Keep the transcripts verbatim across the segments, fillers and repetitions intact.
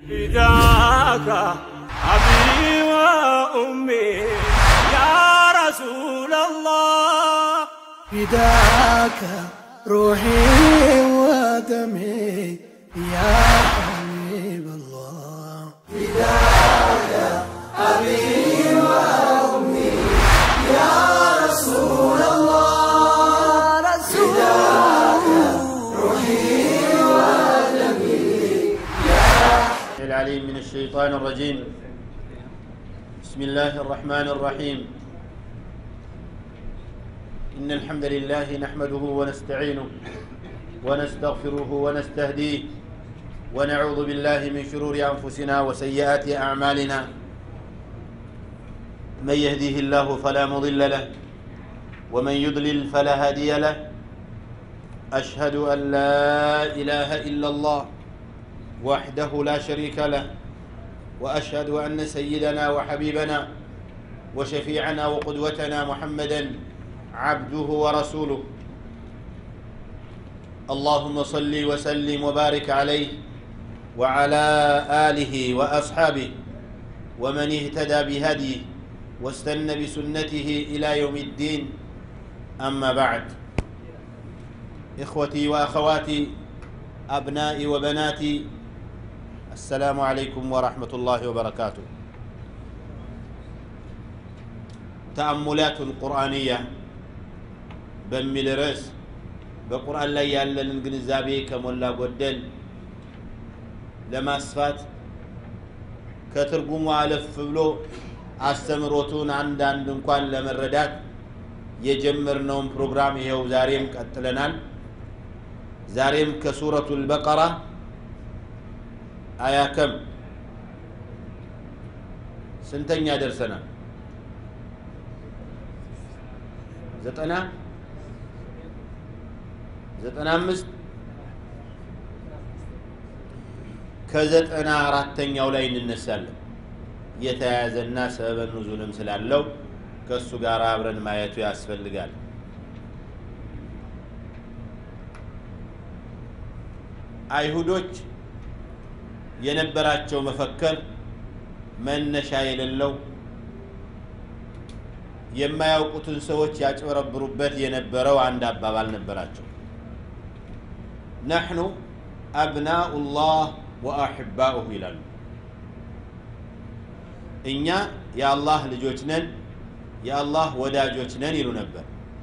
فداك أبي وأمي يا رسول الله فداك روحي ودمي يا حبيب الله فداك أبي وأمي يا رسول الله فداك روحي ودمي يا العليم من الشيطان الرجيم. بسم الله الرحمن الرحيم. إن الحمد لله نحمده ونستعينه ونستغفره ونستهديه ونعوذ بالله من شرور أنفسنا وسيئات أعمالنا. من يهديه الله فلا مضل له ومن يضلل فلا هادي له. أشهد أن لا إله إلا الله وحده لا شريك له، وأشهد أن سيدنا وحبيبنا وشفيعنا وقدوتنا محمدًا عبده ورسوله. اللهم صل وسلم وبارك عليه وعلى آله وأصحابه ومن اهتدى بهديه واستنى بسنته إلى يوم الدين. أما بعد، إخوتي وأخواتي أبنائي وبناتي، السلام عليكم ورحمة الله وبركاته. تأملات قرآنية بميل رأس بقرآن لا يالا لنجنزابي كمولا قدل لما أسفات كترقموا على فبلو أستمروتون عند عندنكوان لمردات يجمرنهم بروغرام يهو زاريم كتلنال. زاريم كسورة البقرة آية كم سنتين يادر سنة زتنا زتنا مست كزتنا راتين يولين النسال يتعازى الناس سبب النزول مثل اللو كسو قارابرن ما يتو ياسفل قال. አይሁዶች የነበራቸው መፈከር መነሻ የሌለው የማያውቁትን ሰዎች ያጭበረብሩበት የነበረው አንድ አባባል ነበራቸው። نحن أبناء الله وأحباؤه ይላሉ። እኛ የአላህ ልጆች ነን፣ የአላህ ወዳጆች ነን ይሉ ነበር።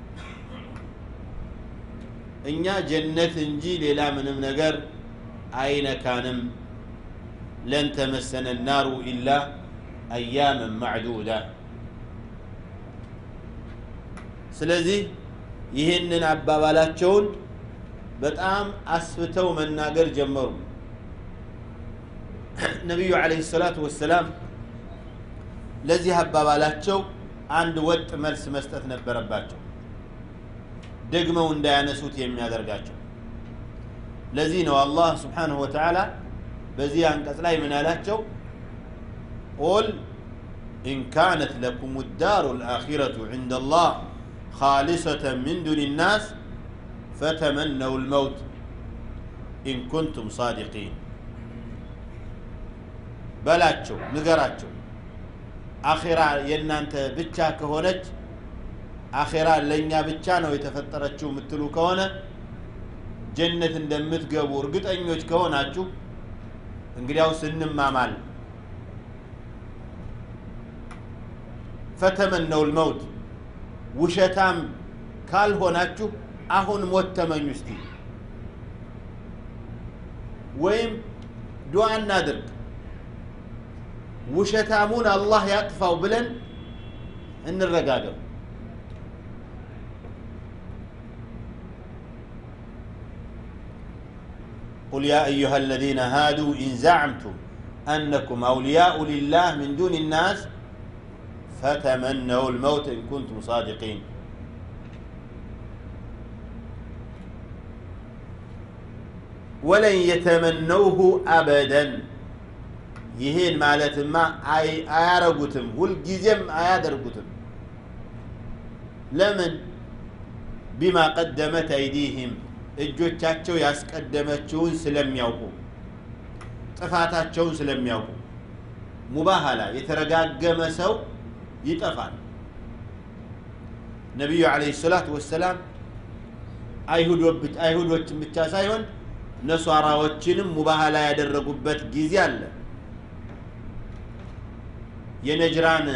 እኛ ጀነት እንጂ ሌላ ምንም ነገር አይነካንም። ለን ተመሰነ النار إلا أياما معدودة። ስለዚህ ይህንን አባባላቸውን በጣም አስፍተው መናገር ጀመሩ። ነብዩ አለይሂ ሰላቱ ወሰላም ለዚህ አባባላቸው አንድ ወጥ መልስ መስጠት ነበረባቸው፣ ደግመው እንዳያነሱት የሚያደርጋቸው። ለዚህ ነው አላህ Subhanahu Wa Ta'ala በዚህ አንቀጽ ላይ ምን አላቸው? قل إن كانت لكم الدار الآخرة عند الله خالصة من دون الناس فتمنوا الموت إن كنتم صادقين بلاتشو نقراتشو آخرة ينانت بتشا كهونج آخرة لنيا بتشا نو يتفترتشو متلو كهونة جنة اندمت قبور قد أنيوش كهوناتشو انقرياو سنم مامال فتمنوا الموت وشتام كال هوناتشو أهون موت تمنيستي ويم دعاء نادر وشتامون الله يقفوا بلن إن الرقاقة. قل يا أيها الذين هادوا إن زعمتم أنكم أولياء لله من دون الناس فتمنوا الموت إن كنتم صادقين. ولن يتمنوه أبدا. يهين مالتما أي أيارغوتم والجزم أيادرغوتم. لمن بما قدمت أيديهم እጆቻቸው ያስቀደመችውን ስለሚያውቁ ጥፋታቸውን ስለሚያውቁ ሙባሃላ የተረጋገመ ሰው ይጠፋል ነብዩ አለይሂ ሰላቱ ወሰለም አይሁዶች አይሁዶችን ብቻ ሳይሆን ነሷራዎችንም ሙባሃላ ያደረጉበት ጊዜ አለ የነጅራን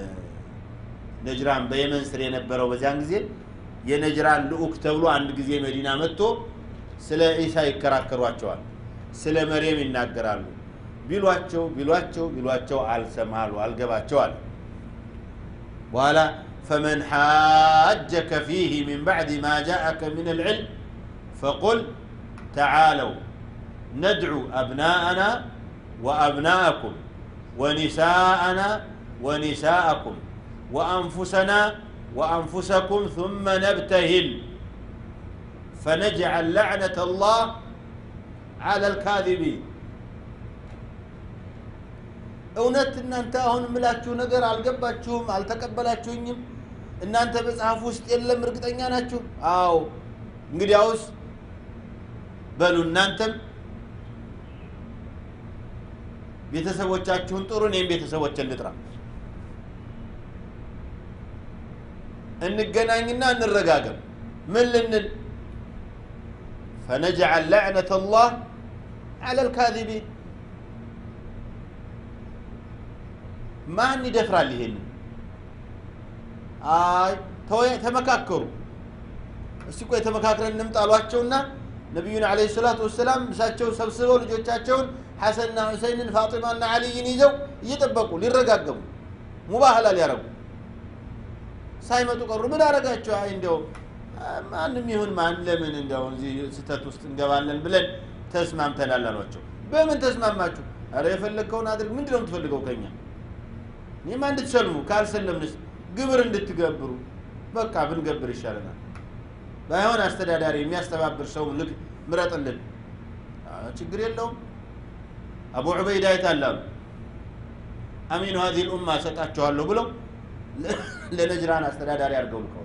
ነጅራን በየመን ስር የነበረው በዚያን ጊዜ የነጅራን ልኡክ ተብሎ አንድ ጊዜ መዲና መጥቶ ስለ ኢሳ ይከራከሯቸዋል ስለ መርየም ይናገራሉ ቢሏቸው ቢሏቸው ቢሏቸው አልሰማሉ አልገባቸዋል ولا فمن حاجك فيه من بعد ما جاءك من العلم فقل تعالوا ندعو أبناءنا وأبناءكم ونساءنا ونساءكم وأنفسنا وأنفسكم ثم نبتهل فنجعل لعنة الله على الكاذبين እውነት እናንተ አሁን ምላችሁ ነገር አልገባችሁም አልተቀበላችሁኝም እናንተ በጽሐፍ ውስጥ የለም እርግጠኛ ናችሁ አዎ እንግዲያውስ በሉ እናንተም ቤተሰቦቻችሁን ጥሩ ነኝ ቤተሰቦችን ልጥራ እንገናኝና እንረጋገም ምን ልንል فنجعل لعنة الله على الكاذبين ማን ይደፍራል ይሄን አይ ተመካከሩ እስቲ ቆይ ተመካክረን እንምጣሏቸውና ነብዩን አለይሂ ሰላቱ ወሰለም እሳቸው ሰብስበው ልጆቻቸውን ሐሰንና ሁሰይንን ፋጢማና አሊን ይዘው እየጠበቁ ሊረጋገሙ ሙባሃላ ሊያረጉ ሳይመጡ ቀሩ ምን አረጋቸው አይ እንደው ማንንም ይሁን ማን ለምን እንደው እዚህ ስተት ውስጥ እንገባለን ብለን ተስማምተናል አሏቸው በምን ተስማማችሁ አረ የፈለከውን አድርግ ምንድነው የምትፈልገው ከኛ ኒማ እንድትሰልሙ ካልሰለምንስ ግብር እንድትገብሩ በቃ ብንገብር ይሻለናል ባይሆን አስተዳዳሪ የሚያስተባብር ሰው ልክ ምረጥልን ችግር የለውም አቡ ዑበይዳ ይታላሉ አሚኑ هذه الامه ሰጣቸዋለሁ ብለው ለነጅራን አስተዳዳሪ አድርገው ልከው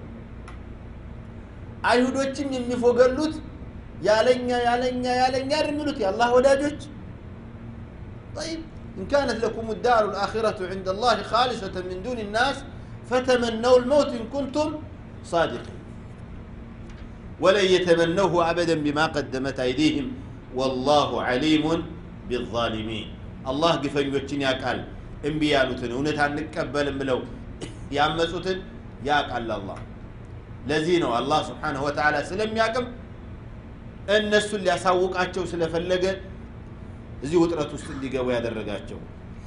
አይሁዶችም የሚፎገሉት ያለኛ ያለኛ ያለኛ አይደሉት ያላህ ወዳጆች طيب إن كانت لكم الدار الآخرة عند الله خالصة من دون الناس فتمنوا الموت إن كنتم صادقين ولن يتمنوه أبدا بما قدمت أيديهم والله عليم بالظالمين الله قفن يوتشن يقال انبيالوتن ونتان نكبل ملو يامسوتن يقال الله لذينو الله سبحانه وتعالى سلم يقم الناس اللي يساوق أتشو سلفلقه እዚህ ውጥረት ውስጥ እንዲገቡ ያደረጋቸው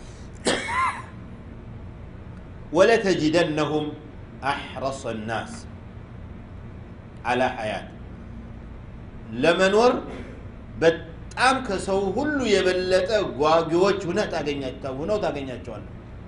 ولا تجدنهم احرص الناس على حياه ለመኖር በጣም ከሰው ሁሉ የበለጠ ጓጊዎች ሆነ ታገኛቸው ሆነው ታገኛቸዋል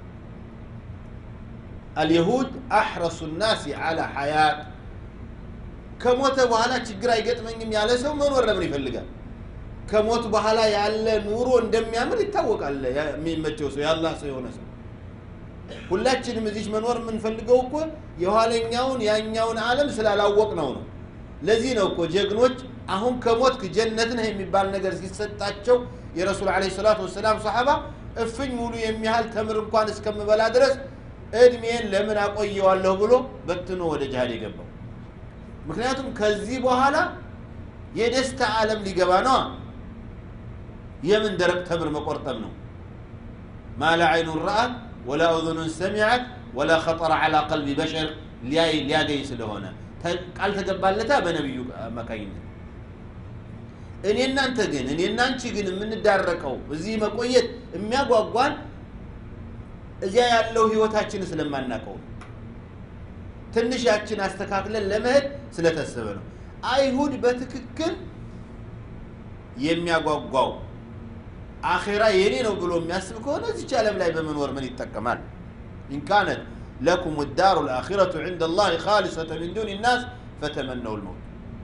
اليهود احرص الناس على حياه ከሞተ በኋላ ችግር አይገጥመኝም ያለ ሰው መኖር ለምን ይፈልጋል ከሞት በኋላ ያለ ኑሮ እንደሚያምር ይታወቃል የሚመቸው ሰው ያላህ ሰው የሆነ ሰው ሁላችንም እዚህ መኖር ምን ፈልገው እኮ የኋለኛውን ያኛውን ዓለም ስላላወቅ ነው ነው ለዚህ ነው እኮ ጀግኖች አሁን ከሞት ጀነት ነው የሚባል ነገር ሲሰጣቸው የረሱል አለይሂ ሰላቱ ወሰለም ሱሐባ እፍኝ ሙሉ የሚያህል ተምር እንኳን እስከምበላ ድረስ እድሜን ለምን አቆየዋለሁ ብሎ በትኖ ወደ ጂሃድ የገባው ምክንያቱም ከዚህ በኋላ የደስታ ዓለም ሊገባ ነው يمن درب تمر مقرطم نو ما لا عين رأت ولا أذن سمعت ولا خطر على قلب بشر لياي لياي سلهونا قال تقبل لتا بنبي مكاين اني እናንተ ግን እኔ እናንቺ ግን ምን ዳረቀው እዚህ መቆየት የሚያጓጓን እዚያ ያለው ህይወታችን ስለማናቀው ትንሽ ያችን አስተካክለን ለመሄድ ስለተሰበ ነው አይሁድ በትክክል የሚያጓጓው አኺራ የኔ ነው ብሎ የሚያስብ ከሆነ እዚህ ዓለም ላይ በመኖር ምን ይጠቀማል إن كانت لكم الدار الآخرة عند الله خالصة من دون الناس فتمنوا الموت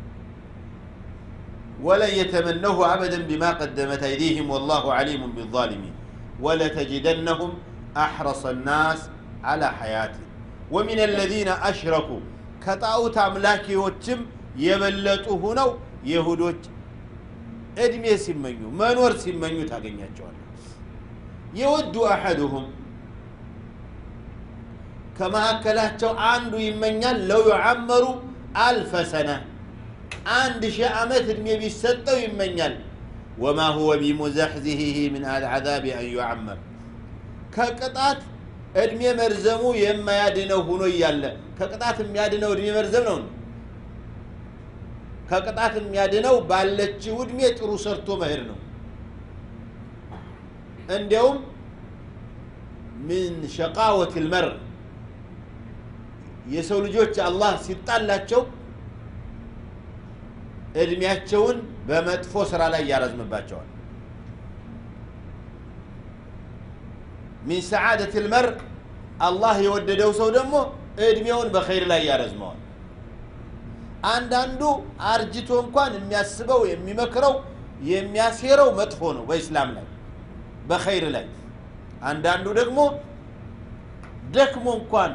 ولن يتمنوه أبدا بما قدمت أيديهم والله عليم بالظالمين ولتجدنهم أحرص الناس على حياته ومن الذين أشركوا كتاوت أملاكي وتم يبلتوه نو يهودوت እድሜ ሲመኙ መኖር ሲመኙ ታገኛቸዋል يود احدهم كما اكلاቸው አንዱ ይመኛል لو يعمر ألف سنه عند شيء عمت እድሜ ቢሰጠው ይመኛል وما هو بمزحزحه من العذاب ان يعمر ከቅጣት እድሜ መርዘሙ የማያድነው ሆኖ ይያለ ከቅጣት የሚያድነው እድሜ መርዘም ነው ከቅጣት የሚያድነው ባለችው እድሜ ጥሩ ሰርቶ መሄድ ነው እንደውም من شقاوة المرء የሰው ልጆች አላህ ሲጣላቸው እድሜያቸውን በመጥፎ ስራ ላይ ያረዝምባቸዋል من سعادة المرء الله يوددው ሰው ደግሞ እድሜውን በخير ላይ ያረዝመዋል አንዳንዱ አርጅቶ እንኳን የሚያስበው የሚመክረው የሚያሴረው መጥፎ ነው በእስላም ላይ በخير ላይ አንዳንዱ ደግሞ ደክሞ እንኳን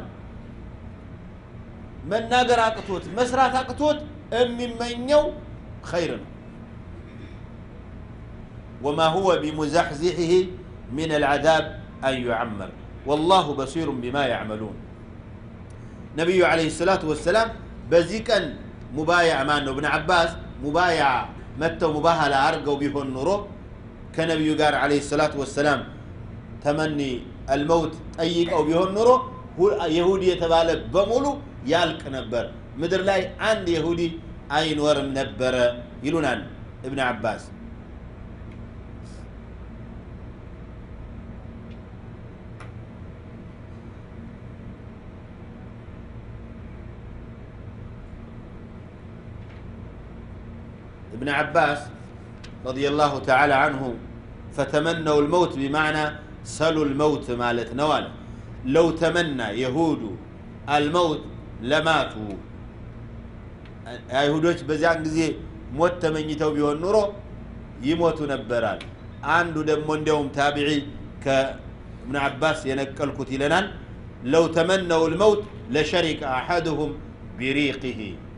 መናገር አቅቶት መስራት አቅቶት የሚመኘው خير ነው وما هو بمزحزحه من العذاب أن يعمر والله بصير بما يعملون نبي عليه الصلاة والسلام بذيكا مبايع مانو ابن عباس مبايع متى مباهلة أرقوا به النورو كنبي قال عليه الصلاة والسلام تمني الموت أيك أو به النورو هو يهودي يتبالى بمولو يالك نبر مدر لاي عند يهودي أين ورم نبر يلونان ابن عباس ابن عباس رضي الله تعالى عنه فتمنوا الموت بمعنى سلوا الموت مالت نوال لو تمنى يهود الموت لماتوا يهودوች በዚያን ጊዜ ሞት ተመኝተው ቢሆን ኑሮ ይሞቱ ነበራል አንዱ ደግሞ እንደውም ታቢዒ ከابن عباس የነቀልኩት ይለናል لو تمنوا الموت لشرك احدهم بريقه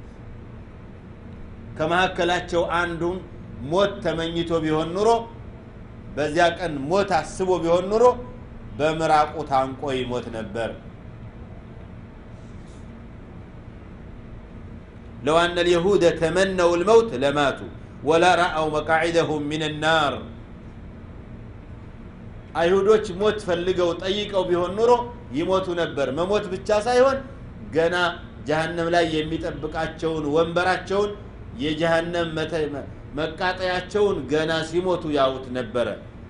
ከማከላቸው አንዱ ሞት ተመኝቶ ቢሆን ኑሮ በዚያ ቀን ሞት አስቦ ቢሆን ኑሮ በመራቁ ታንቆ ይሞት ነበር لو أن اليهود تمنوا الموت لماتوا ولا رأوا مقاعدهم من النار አይሁዶች ሞት ፈልገው ጠይቀው ቢሆን ኑሮ ይሞቱ ነበር መሞት ብቻ ሳይሆን ገና ጀሃነም ላይ የሚጠብቃቸውን ወንበራቸውን የጀሃነም መቃጠያቸውን ገና ሲሞቱ ያውት ነበር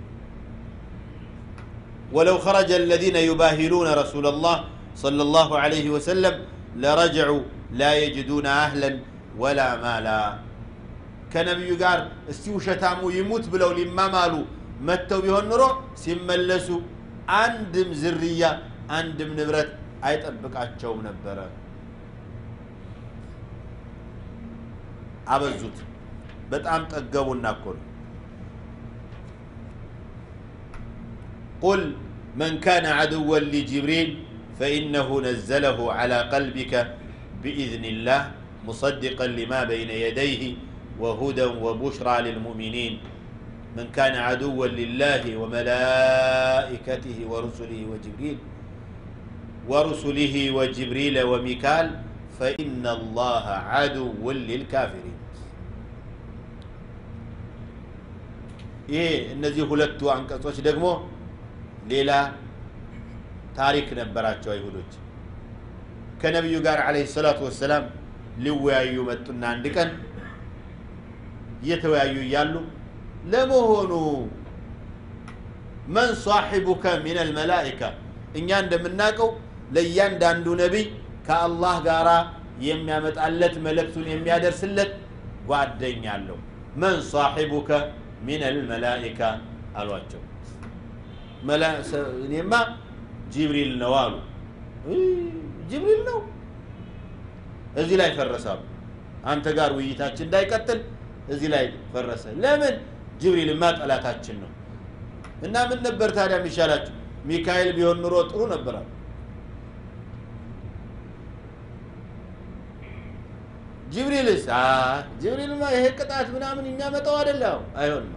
ولو خرج الذين يباهلون رسول الله صلى الله عليه وسلم لرجعوا لا يجدون أهلا ولا مالا كنبي قال استوشتامو يموت بلو لما مالو متوا بيهن نرو سيملسوا عندم زرية عندم نبرت አይጠብቅ አቸው ነበር አበዙት በጣም ጠገቡና ኮል قل من كان عدوا لجبريل فإنه نزله على قلبك بإذن الله مصدقا لما بين يديه وهدى وبشرى للمؤمنين من كان عدوا لله وملائكته ورسله وجبريل ورسله وجبريل وميكال فإن الله عدو للكافرين إيه النزيه هلتو عنكسوش دقمو ليلة تاريخ نبراتشو يهودوش كنبي قال عليه الصلاة والسلام لويايو متنا عندكن يتويايو يالو لمهونو من صاحبك من الملائكة إن يندم الناكو ليان داندو نبي كالله قارا يميامت ألت ملكتون يميادر سلت وعدين يالو من صاحبك من الملائكة الوجه ملائكة نما جبريل نوالو جبريل نو ازي لا يفرساب انت قار ويتاችን እንዳይቀጥል እዚህ ላይ ፈረሰ ለምን ጅብሪል ማጥ አላታችን ነው እና ምን ነበር ታዲያ የሚሻላችሁ ሚካኤል ቢሆን ኑሮ ጥሩ ነበር ጅብሪልስ አ ጅብሪልማ ይሄ ቅጣት ምናምን የሚያመጣው አይደለም አይሆንም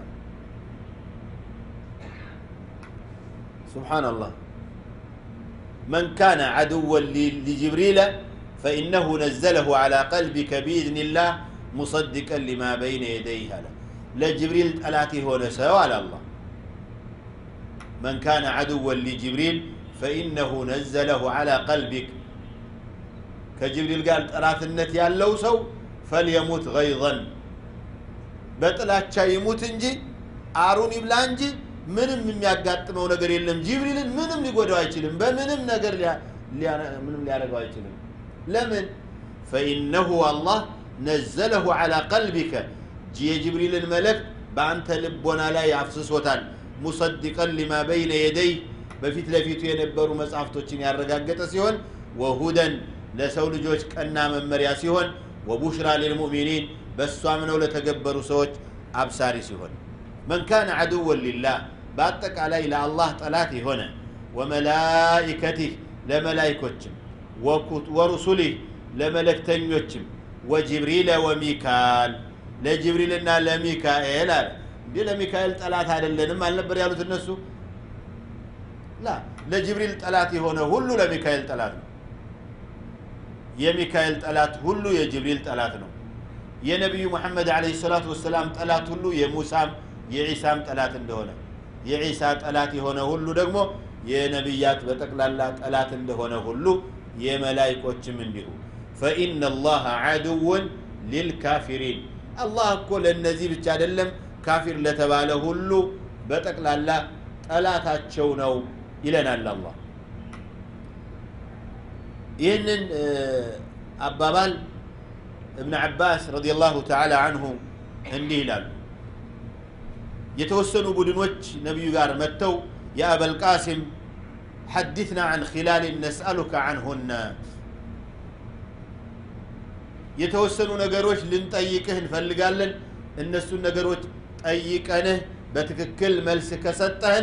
سبحان الله من كان عدوا لجبريل فإنه نزله على قلبك بإذن الله مصدقا لما بين يديه لا جبريل ألاتي هو نسأه على الله من كان عدوا لجبريل فإنه نزله على قلبك كجبريل قال أرات النت يالو سو فليموت غيظا بطلات شا يموت انجي آروني بلانجي ምንም የሚያጋጥመው ነገር የለም ጅብሪልን ምንም ሊጎዳው አይችልም በምንም ነገር ሊያ ምንም ሊያረጋው አይችልም ለምን فإنه الله نزله على قلبك جبريل الملك بانت ልቦና ላይ አፍስሶታል مصدقا لما بين يديه በፊት ለፊቱ የነበሩ መጻፍቶችን ያረጋገጠ ሲሆን وهدى ለሰው ልጆች ቀና መመሪያ ሲሆን وبشرى للمؤمنين በሷም ነው ለተገበሩ ሰዎች አብሳሪ ሲሆን من كان عدوا لله باتك علي لا الله طلاتي هنا وملائكته لملائكتهم ورسله لملكتنيوتهم وجبريل وميكال لجبريلنا لميكائيل دي لميكائيل طلات አይደለንም አልነበር ያሉት እነሱ لا ለጅብሪል طلاتي هنا ሁሉ ለሚካኤል طلات ነው የሚካኤል طلات ሁሉ የጅብሪል طلات ነው የነብዩ መሐመድ አለይሂ ሰላቱ ወሰለም طلات ሁሉ የሙሳም የኢሳም طلات እንደሆነ የኢሳ طلات የሆነ ሁሉ ደግሞ የነብያት በጠቅላላ طلات እንደሆነ ሁሉ የመላእክቶችም እንዲሁ فإن الله عدو للكافرين الله እኮ ለነዚህ ብቻ አይደለም ካፊር ለተባለ ሁሉ በጠቅላላ طلاتቸው ነው ይለናል አላህ ይህንን አባባል ابن عباس رضي الله تعالى عنه እንዲህ ይላል يتوسنوا بدنوج نبي قال متو يا أبا القاسم حدثنا عن خلال نسألك عنهن يتوسنوا نقروش لنطيقهن فلقالن النسو نقروش طيقنه بتككل ملس كستهن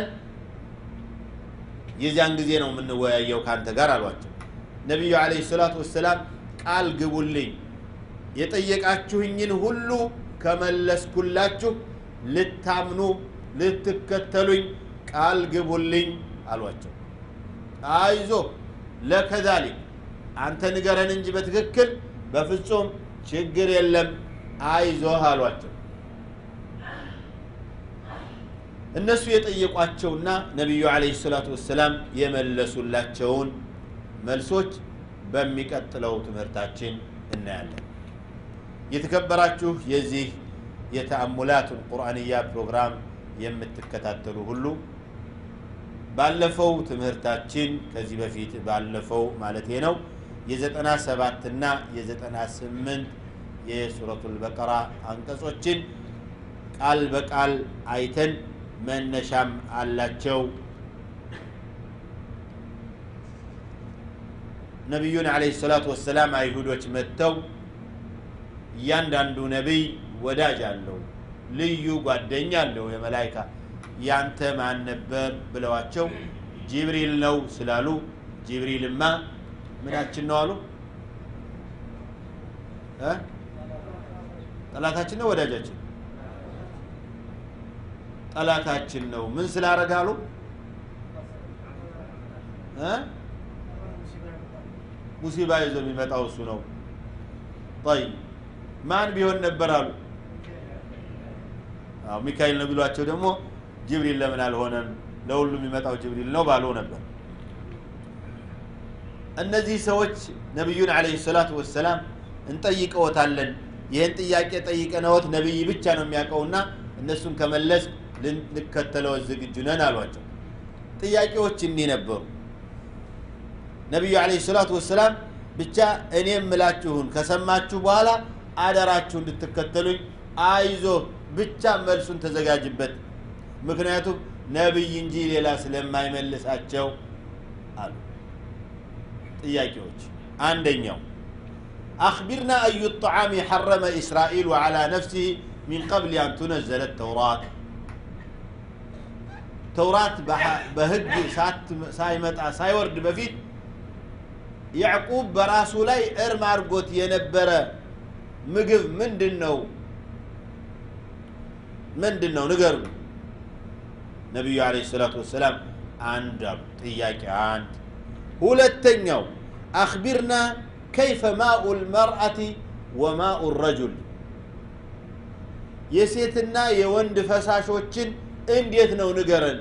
يزان قزينو من نوايا وكانت قرى الوجه نبي عليه الصلاة والسلام قال قبولي يطيقاتشوهن هلو كملس كلاتشو ልታምኑ ልትከተሉኝ ቃል ግቡልኝ አሏቸው አይዞ ለከዛሊክ አንተ ንገረን እንጂ በትክክል በፍጹም ችግር የለም አይዞ አሏቸው እነሱ የጠየቋቸውና ነብዩ አለይሂ ሰላቱ ወሰለም የመለሱላቸውን መልሶች በሚቀጥለው ትምህርታችን እናያለን የተከበራችሁ የዚህ የተአሙላት القرآنية ፕሮግራም የምትከታተሉ ሁሉ ባለፈው ትምህርታችን ከዚህ በፊት ባለፈው ማለት ነው የ97 እና የ98 የሱረቱል በቀራ አንቀጾችን ቃል በቃል አይተን መነሻም አላቸው ነብዩን አለይሂ ሰላቱ ወሰለም አይሁዶች መተው ያንዳንዱ ነብይ ወዳጅ አለው ልዩ ጓደኛ አለው የመላእክታ ያንተ ማን ነበር ብለዋቸው ጅብሪል ነው ስላሉ ጅብሪልማ ምናችን ነው አሉ እ ጠላታችን ነው ወዳጃችን ጠላታችን ነው ምን ስላረጋሉ እ ሙሲባ ይዞ የሚመጣው እሱ ነው طيب ማን ቢሆን ነበር አሉ አው ሚካኤል ነው ቢሏቸው ደግሞ ጅብሪል ለምን አልሆነም ለሁሉም የሚመጣው ጅብሪል ነው ባለው ነበር እነዚህ ሰዎች ነብዩን አለይሂ ሰላቱ ወሰለም እንጠይቀውታለን ይሄን ጥያቄ ጠይቀነውት ነብይ ብቻ ነው የሚያቀውና እነሱን ከመለስ ልንከተለው ዝግጁ ነን አሏቸው ጥያቄዎች እንዲህ ነበሩ ነብዩ አለይሂ ሰላቱ ወሰለም ብቻ እኔም ምላችሁን ከሰማችሁ በኋላ አደራችሁ እንድትከተሉኝ አይዞ ብቻ መልሱን ተዘጋጅበት ምክንያቱም ነብይ እንጂ ሌላ ስለማይመልሳቸው አሉ ጥያቄዎች አንደኛው اخبرنا اي الطعام حرم اسرائيل على نفسه من قبل ان تنزل التوراة توراة بهج سات سايمطا سايورد بفيت يعقوب براسو لاي ارم ارغوت ينبره ምግብ ምንድነው ምንድነው ንገሩ ነብዩ አለይሂ ሰላቱ ወሰለም አንድ ጥያቄ አንድ ሁለተኛው اخبرنا كيف ماء المرأة وماء الرجل የሴትና የወንድ ፈሳሾችን እንዴት ነው ንገረን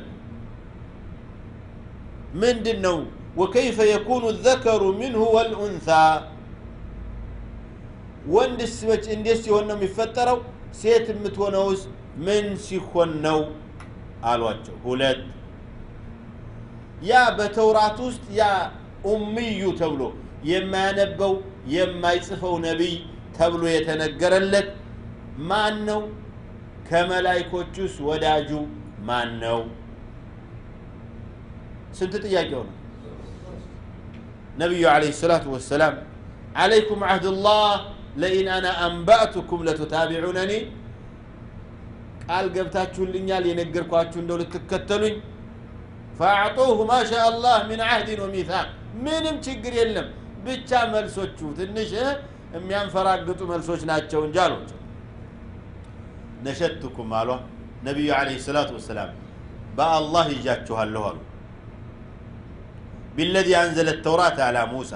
ምንድነው وكيف يكون الذكر منه والانثى ወንድ ስመች እንዴት ሲሆን ነው የሚፈጠረው ሴት የምትሆነውስ ምን ሲሆን ነው አሏቸው ሁለት ያ በተውራት ውስጥ ያ ኡምዩ ተብሎ የማያነበው የማይጽፈው ነብይ ተብሎ የተነገረለት ማን ነው ከመላእክቶቹስ ወዳጁ ማን ነው ስንት ጥያቄው ነው ነብዩ አለይሂ ሰላቱ ወሰለም عليكم عهد الله لئن انا انبأتكم لتتابعونني قال قبتاچولኛል የነገርኳችሁ እንደው ልትከተሉኝ فاعطوه ما شاء الله من عهد وميثاق ምንም ችግር የለም ብቻ መልሶቹ ትንሽ የሚያንፈራግጡ መልሶች ናቸው እንጂ አሏቸው ነሸትኩም አሏ ነብዩ አለይሂ ሰላቱ ወሰለም በአላህ ይጃችኋለሁ አሉ بالذي انزل التوراة على موسى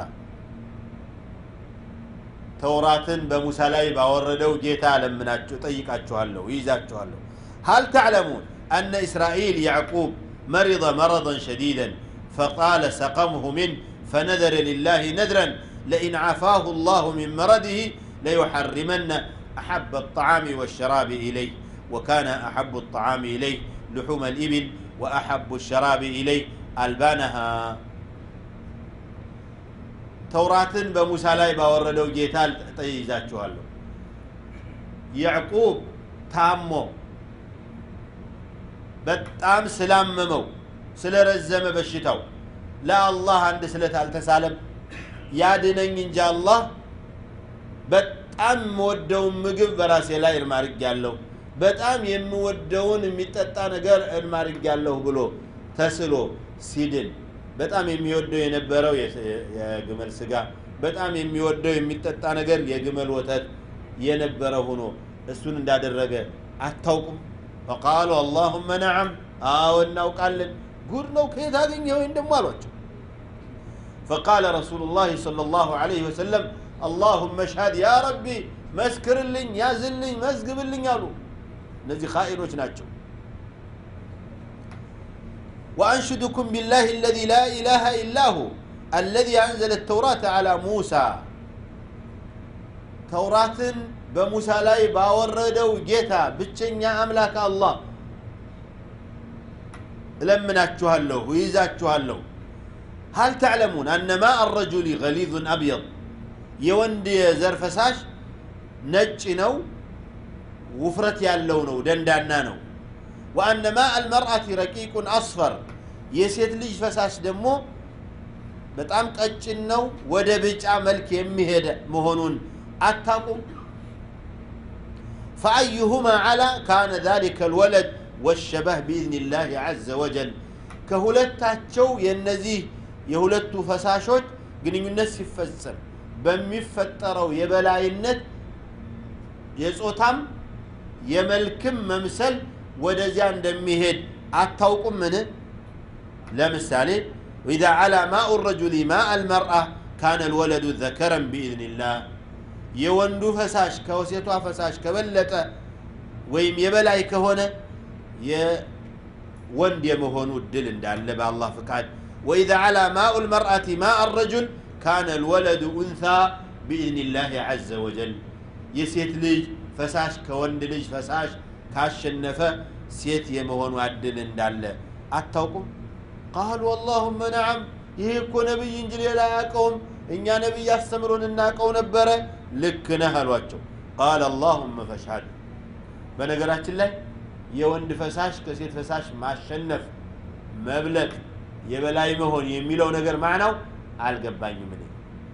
ተውራትን በሙሳ ላይ ባወረደው ጌታ ለምናችሁ ጠይቃችኋለሁ ይዛችኋለሁ هل تعلمون ان اسرائيل يعقوب مرض مرضا شديدا فقال سقمه منه فنذر لله نذرا لئن عافاه الله من مرضه ليحرمن احب الطعام والشراب اليه وكان احب الطعام اليه لحوم الابل واحب الشراب اليه البانها ተውራትን በሙሳ ላይ ባወረደው ጌታ ጠይዛችኋለሁ ያዕቆብ ታሞ በጣም ስላመመው ስለረዘመ በሽታው ለአላህ አንድ ስለት አልተሳለም ያድነኝ እንጂ አላህ በጣም ወደው ምግብ በራሴ ላይ እርማርግ ያለው በጣም የሚወደውን የሚጠጣ ነገር እርማርግ ያለው ብሎ ተስሎ ሲድን በጣም የሚወደው የነበረው የግመል ስጋ በጣም የሚወደው የሚጠጣ ነገር የግመል ወተት የነበረው ሆኖ እሱን እንዳደረገ አታውቁም فقالوا اللهم نعم አዎ እናውቃለን ጉድ ነው ከየት አገኘው እንደማሏቸው فقال رسول الله صلى الله عليه وسلم اللهم اشهد يا ربي መስክርልኝ ያዝልኝ መስግብልኝ አሉ እነዚህ ኻኢኖች ናቸው وأنشدكم بالله الذي لا إله إلا هو الذي أنزل التوراة على موسى توراة بموسى لاي باوردو جيتا بتشنيا أملاك الله لمناتشوها له ويزاتشوها له هل تعلمون أن ماء الرجل غليظ أبيض يوندي زرفساش نجنو وفرت يالونو دندانانو وأن ماء المرأة رقيق أصفر يسيت ليج فساش دمو بتام قچنو ወደ ቢጫ መልክ የሚሄድ መሆኑን አታቁም فأيهما على كان ذلك الولد والشبه بإذن الله عز وجل كهولتاچو የነዚህ የሁለቱ ፈሳሾች ግንኙነት ሲፈጸም በሚፈጠረው የበላይነት የጾታም የመልክም መምሰል ወደዚያ እንደሚሄድ አታውቁም ምን ለምሳሌ واذا على ماء الرجل ماء المرأة كان الولد ذكرا باذن الله የወንዱ ፈሳሽ ከወሴቷ ፈሳሽ ከበለጠ ወይም የበላይ ከሆነ የወንድ የመሆኑ ድል እንዳለ በአላህ ፍቃድ واذا على ماء المرأة ماء الرجل كان الولد انثى باذن الله عز وجل የሴት ልጅ ፈሳሽ ከወንድ ልጅ ፈሳሽ ካሸነፈ ሴት የመሆኑ አድል እንዳለ አታውቁም قالوا اللهم نعم ይሄኮ ነብይ እንጂ ሌላ ያቀውም እኛ ነብይ ያስተምሩን እናቀው ነበር ልክ ነህ አሏቸው قال اللهم فاشهد በነገራችን ላይ የወንድ ፈሳሽ ከሴት ፈሳሽ ማሸነፍ መብለጥ የበላይ መሆን የሚለው ነገር ማዕናው አልገባኝም እኔ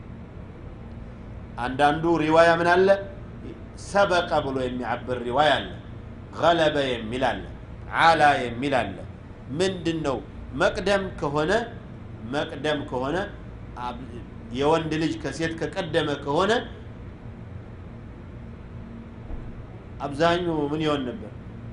አንዳንዱ ሪዋያ ምን አለ ሰበቀ ብሎ የሚያብር ሪዋያ አለ غلب የሚል አለ على የሚል አለ ምንድነው መቅደም ከሆነ መቅደም ከሆነ የወንድ ልጅ ከሴት ከቀደመ ከሆነ አብዛኛው ምን ይሆን ነበር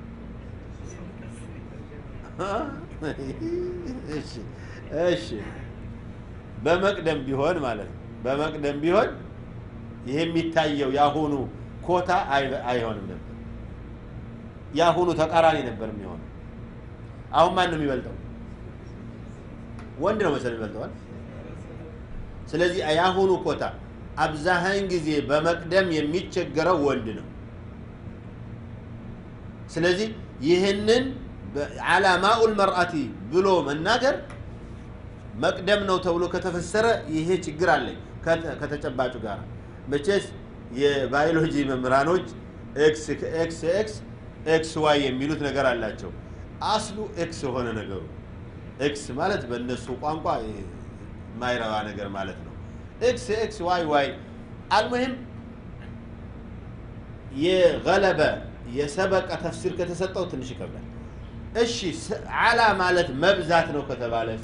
እሺ እሺ በመቅደም ቢሆን ማለት ነው በመቅደም ቢሆን ይሄ የሚታየው ያሁኑ ኮታ አይሆንም ነበር ያሁኑ ተቃራኒ ነበር የሚሆነው አሁን ማን ነው የሚበልጠው ወንድ ነው መሰለኝ ይበልጣል ስለዚህ ያሁኑ ኮታ አብዛኛውን ጊዜ በመቅደም የሚቸገረው ወንድ ነው ስለዚህ ይሄንን علاماء المرأة ብሎ መናገር መቅደም ነው ተብሎ ከተፈሰረ ይሄ ችግር አለ ከተጨባጩ ጋር መቼስ የባዮሎጂ መምራኖች ኤክስ ኤክስ ኤክስ ኤክስ ዋይ የሚሉት ነገር አላቸው አስሉ ኤክስ ሆነ ነገሩ ኤክስ ማለት በእነሱ ቋንቋ ማይረባ ነገር ማለት ነው ኤክስ ኤክስ ዋይ ዋይ المهم የغلبه የሰበቀ ተፍሲር ከተሰጠው ትንሽ ይከብዳል እሺ على ማለት መብዛት ነው ከተባለስ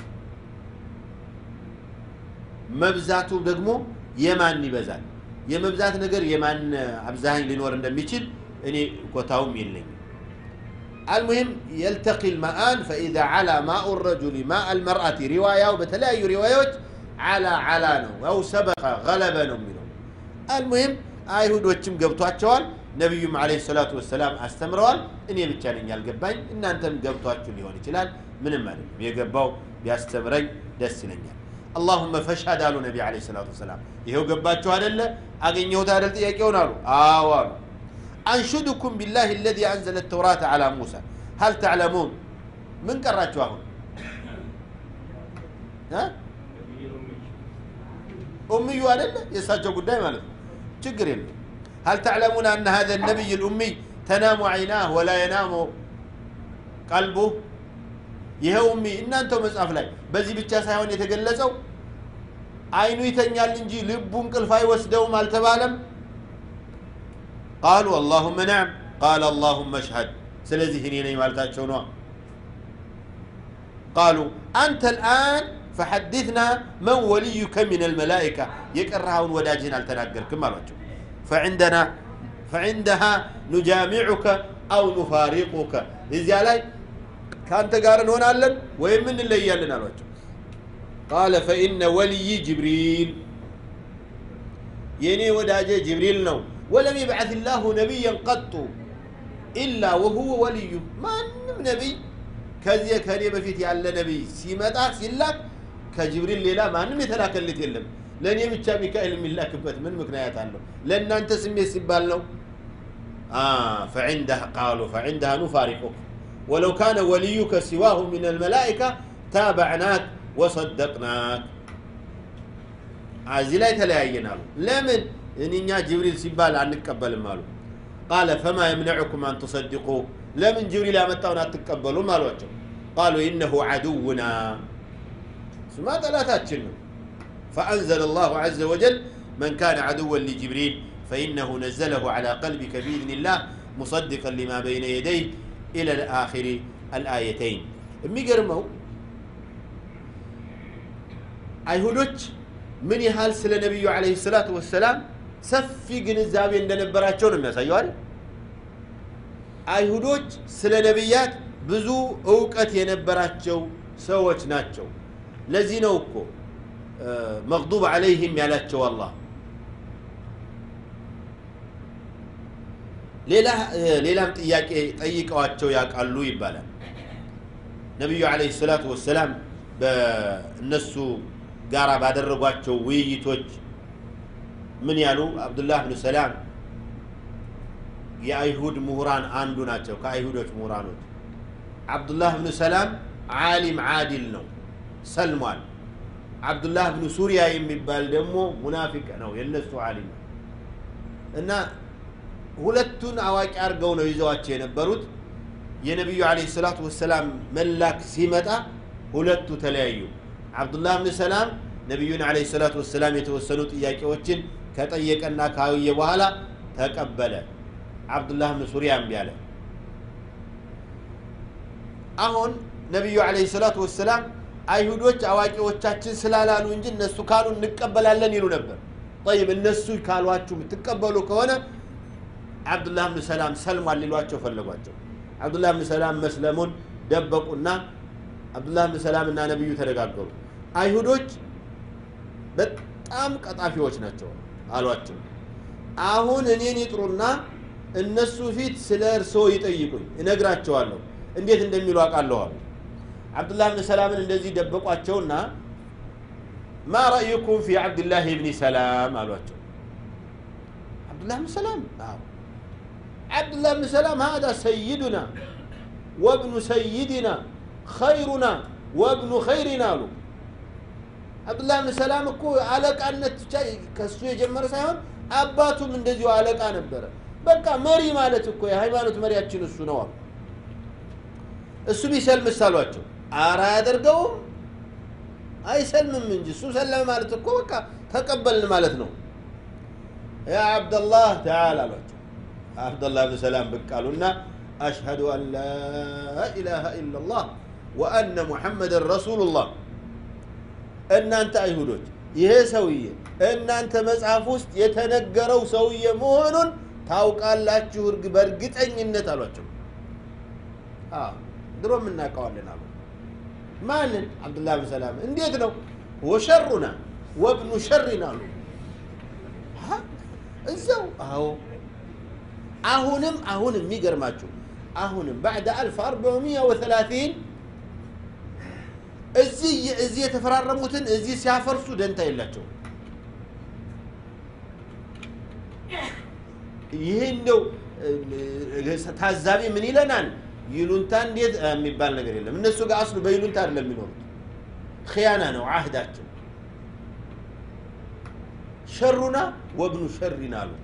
መብዛቱ ደግሞ የማን ይበዛል የመብዛት ነገር የማን አብዛኝ ሊኖር እንደሚችል እኔ ኮታውም የለኝ المهم يلتقي الماءان فاذا على ماء الرجل ماء المرأة روايه وبتلاقي روايات على على ነው او سبق غلب ነው የሚለው المهم አይሁዶችም ገብቷቸዋል ነብዩም አለይሂ ሰላቱ ወሰለም አስተምረዋል እኔ ብቻ ነኝ ያልገባኝ እናንተም ገብቷችሁ ሊሆን ይችላል ምንም ማለት የገባው ቢያስተምረኝ ደስ ይለኛል اللهم فاشهد على النبي عليه الصلاه والسلام ይሄው ገባችሁ አይደለ አገኘሁት አይደል ጥያቄውን አሉ አዎ አሉ انشدكم بالله الذي انزل التوراة على موسى هل تعلمون من ቀራችሁ አሁን ها امي አይደለ የሳቸው ጉዳይ ማለት ነው ችግር የለም هل تعلمون ان هذا النبي الامي تنام عيناه ولا ينام قلبه ይሄው ኡሚ እናንተው መጽሐፍ ላይ በዚህ ብቻ ሳይሆን የተገለጸው አይኑ ይተኛል እንጂ ልቡ እንቅልፍ አይወስደውም አልተባለም قالوا اللهم نعم قال اللهم اشهد ስለዚህ እኔ ነኝ ማለታቸው ነው قالوا انت الان فحدثنا من وليك من الملائكه يقرهون ወዳጅን አልተናገርክም አሏቸው فعندنا فعندها نجامعك او نفارقك እዚያ ላይ كانت ጋር እንሆናለን ወይም እንለያለን አሏቸው قال فإن ولي جبريل የኔ ወዳጄ ጅብሪል ነው ولم يبعث الله نبيا قط إلا وهو ولي ማንም ነብይ ከዚህ ከኔ በፊት ያለ ነብይ ሲመጣ ሲላክ ከጅብሪል ሌላ ማንም የተላከለት የለም ለኔ ብቻ ሚካኤል የሚላክበት ምን ምክንያት አለው ለእናንተ ስሜት ሲባል ነው آه فعندها قالوا فعندها نفارقك ولو كان وليك سواه من الملائكة تابعناك وصدقناك عزيلا يتلاينا لمن إننا جبريل سبال عن نتقبل ماله قال فما يمنعكم أن تصدقوا لمن جبريل أمتاونا تتقبلوا ماله قالوا إنه عدونا سمعت لا تاتشنوا فأنزل الله عز وجل من كان عدوا لجبريل فإنه نزله على قلبك بإذن الله مصدقا لما بين يديه إلى الآخر الآيتين ميقرمو አይሁዶች ምን ያህል ስለ ነብዩ አለይሂ ሰላቱ ወሰለም ሰፊ ግንዛቤ እንደነበራቸው ነው የሚያሳየው አይደል አይሁዶች ስለ ነብያት ብዙ ዕውቀት የነበራቸው ሰዎች ናቸው ለዚህ ነው እኮ መግዱብ عليهم ያላቸው አላህ ሌላ ሌላም ጥያቄ ጠይቀዋቸው ያቃሉ ይባላል ነብዩ አለይሂ ሰላቱ ወሰለም በእነሱ ጋራ ባደረጓቸው ውይይቶች ምን ያሉ አብዱላህ ኢብኑ ሰላም የአይሁድ ምሁራን አንዱ ናቸው ከአይሁዶች ምሁራኖች አብዱላህ ኢብኑ ሰላም ዓሊም ዓዲል ነው ሰልሟል አብዱላህ ኢብኑ ሱሪያ የሚባል ደግሞ ሙናፊቅ ነው የነሱ ዓሊም እና ሁለቱን አዋቂ አርገው ነው ይዘዋቸው የነበሩት የነብዩ አለይሂ ሰላቱ ወሰለም መላክ ሲመጣ ሁለቱ ተለያዩ አብዱላህ ኢብኑ ሰላም ነብዩን አለይሂ ሰላቱ ወሰለም የተወሰኑ ጥያቄዎችን ከጠየቀና ካውየ በኋላ ተቀበለ አብዱላህ ኢብኑ ሱሪያም ቢያለ አሁን ነብዩ አለይሂ ሰላቱ ወሰለም አይሁዶች አዋቂዎቻችን ስላላሉ እንጂ እነሱ ካሉ እንቀበላለን ይሉ ነበር طيب እነሱ ካሏችሁ ተቀበሉ ከሆነ عبد الله بن سلام سلموا للواچو فلغواچو عبد الله بن سلام مسلمون دبقونا عبد الله بن سلام እና ነብዩ ተደጋገሩ አይሁዶች በጣም ቀጣፊዎች ናቸው አሏቸው አሁን እኔን ይጥሩና እነሱ ፊት ስለ እርሶ ይጠይቁኝ እነግራቸዋለሁ እንዴት እንደሚሉ አቃለሁ عبد الله بن سلام እንደዚህ ደበቋቸውና ما رايكم في عبد الله بن سلام አሏቸው عبد الله بن سلام آه. عبد الله بن سلام هذا سيدنا وابن سيدنا خيرنا وابن خيرنا له عبد الله بن سلام እኮ አለቃነት ከሱ የጀመረ ሳይሆን አባቱም እንደዚሁ አለቃ ነበር በቃ መሪ ማለት እኮ የሃይማኖት መሪያችን እሱ ነው እሱ ቢሰልም ሳሏቸው አራ ያደርገው አይሰልምም እንጂ እሱ ሰለመ ማለት እኮ በቃ ተቀበልን ማለት ነው يا عبد الله تعالى አሏቸው عبد الله بن سلام بقالونا اشهد ان لا اله الا الله وان محمد رسول الله እናንተ አይሁዶች ይሄ ሰውዬ እናንተ መጽሐፍ ውስጥ የተነገረው ሰውዬ መሆኑን ታውቃላችሁ በእርግጠኝነት አሏቸው አዎ ድሮም እናቀዋለን አሉ ማንን عبد الله بن سلام እንዴት ነው وشرنا وابن شرنا አሉ እዛው አዎ አሁንም አሁንም የሚገርማችሁ አሁንም بعد ألف وأربعمائة وثلاثين እዚህ እዚህ የተፈራረሙትን እዚህ ሲያፈርሱ ደንታ የላቸው ይሄን ነው ታዛቢ ምን ይለናል ይሉንታ እንዴት የሚባል ነገር የለም እነሱ ጋር አስሉ በይሉንታ አይደለም የሚኖሩት ኺያና ነው አህዳቸው شرنا وابن شرنا له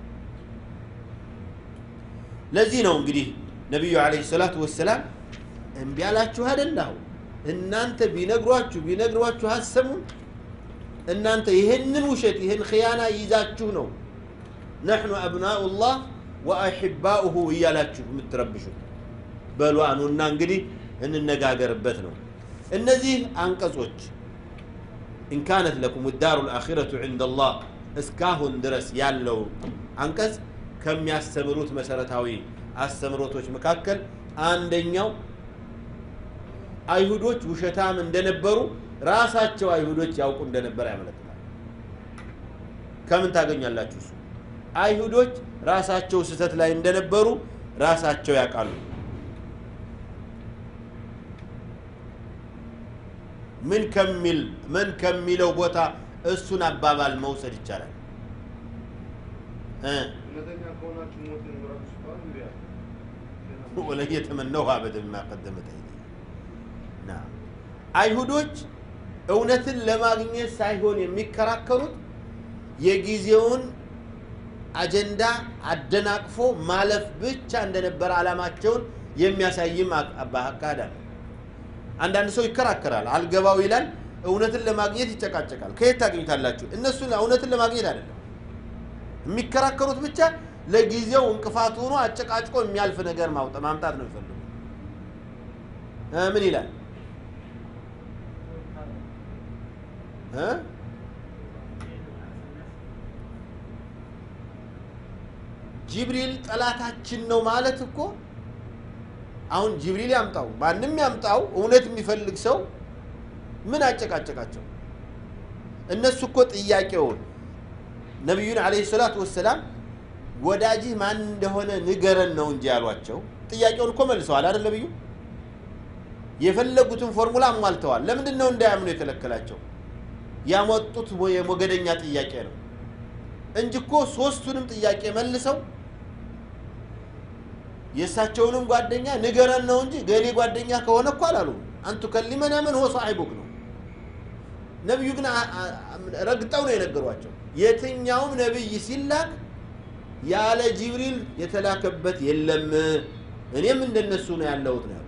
ለዚህ ነው እንግዲህ ነብዩ አለይሂ ሰላቱ ወሰለም እንቢያላችሁ አይደለም እናንተ ቢነግሯችሁ ቢነግሯችሁ አሰሙ እናንተ ይሄንን ውሸት ይሄን ኺያና ይዛችሁ ነው نحن ابناء الله واحباؤه ይያላችሁ ምትረብሹት በሏኑና እንግዲህ እንነጋገርበት ነው እነዚህ አንቀጾች ان كانت لكم الدار الاخره عند الله እስካሁን ድረስ ያለው አንቀጽ ከሚያስተምሩት መሰረታዊ አስተምሮቶች መካከል አንደኛው አይሁዶች ውሸታም እንደነበሩ ራሳቸው አይሁዶች ያውቁ እንደነበር ያመለክታል ከምን ታገኛላችሁ አይሁዶች ራሳቸው ስህተት ላይ እንደነበሩ ራሳቸው ያውቃሉ ምን ከሚል ምን ከሚለው ቦታ እሱን አባባል መውሰድ ይቻላል እ ለተኛ ኮናችሁ ሞት ይኖራችሁ ስፋን እንዲያ ولا يتمنوها ابدا ما قدمت ايدي نعم አይሁዶች እውነትን ለማግኘት ሳይሆን የሚከራከሩት የጊዜውን አጀንዳ አደናቅፎ ማለፍ ብቻ እንደነበር አላማቸውን የሚያሳይም አባካዳ አንዳንድ ሰው ይከራከራል አልገባው ይላል እውነትን ለማግኘት ይጨቃጨቃል ከየት ታገኙታላችሁ እነሱ እውነትን ለማግኘት አይደለም የሚከራከሩት ብቻ ለጊዜው እንቅፋት ሆኖ አጨቃጭቆ የሚያልፍ ነገር ማውጣት ማምጣት ነው ይፈልጉ ምን ይላል እ ጅብሪል ጠላታችን ነው ማለት እኮ አሁን ጅብሪል ያምጣው ማንንም ያምጣው እውነት የሚፈልግ ሰው ምን አጨቃጨቃቸው እነሱ እኮ ጥያቄው ነብዩን አለይሂ ሰላቱ ወሰለም ወዳጅህ ማን እንደሆነ ንገረን ነው እንጂ ያሏቸው ጥያቄውን እኮ መልሰዋል አይደል ነብዩ የፈለጉትን ፎርሙላ አሟልተዋል ለምንድን ነው እንዳያምኑ የተከለከላቸው ያመጡት የሞገደኛ ጥያቄ ነው እንጂ እኮ ሶስቱንም ጥያቄ መልሰው የሳቸውንም ጓደኛ ንገረን ነው እንጂ ገሌ ጓደኛ ከሆነ እኮ አላሉ አንተ ከሊመና ምን هو صاحبك ነው ነብዩ ግን ረግጠው ነው የነገሯቸው የትኛውም ነብይ ሲላክ ያለ ጅብሪል የተላከበት የለም እኔም እንደነሱ ነው ያለሁት ነው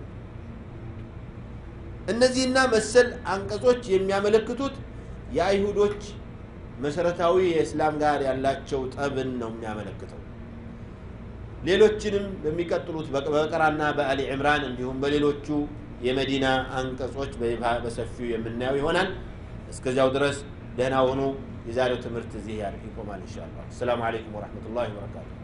እነዚህና መሰል አንቀጾች የሚያመለክቱት የአይሁዶች መሰረታዊ የእስላም ጋር ያላቸው ጠብን ነው የሚያመለክተው ሌሎችንም በሚቀጥሉት በቀራና በአሊ ኢምራን እንዲሁም በሌሎቹ የመዲና አንቀጾች በሰፊው የምናየው ይሆናል እስከዚያው ድረስ ደህና ሆኑ የዛሬው ትምህርት እዚህ ያልፍ ይቆማል ኢንሻአላህ ሰላም አለይኩም ወራህመቱላሂ ወበረካቱ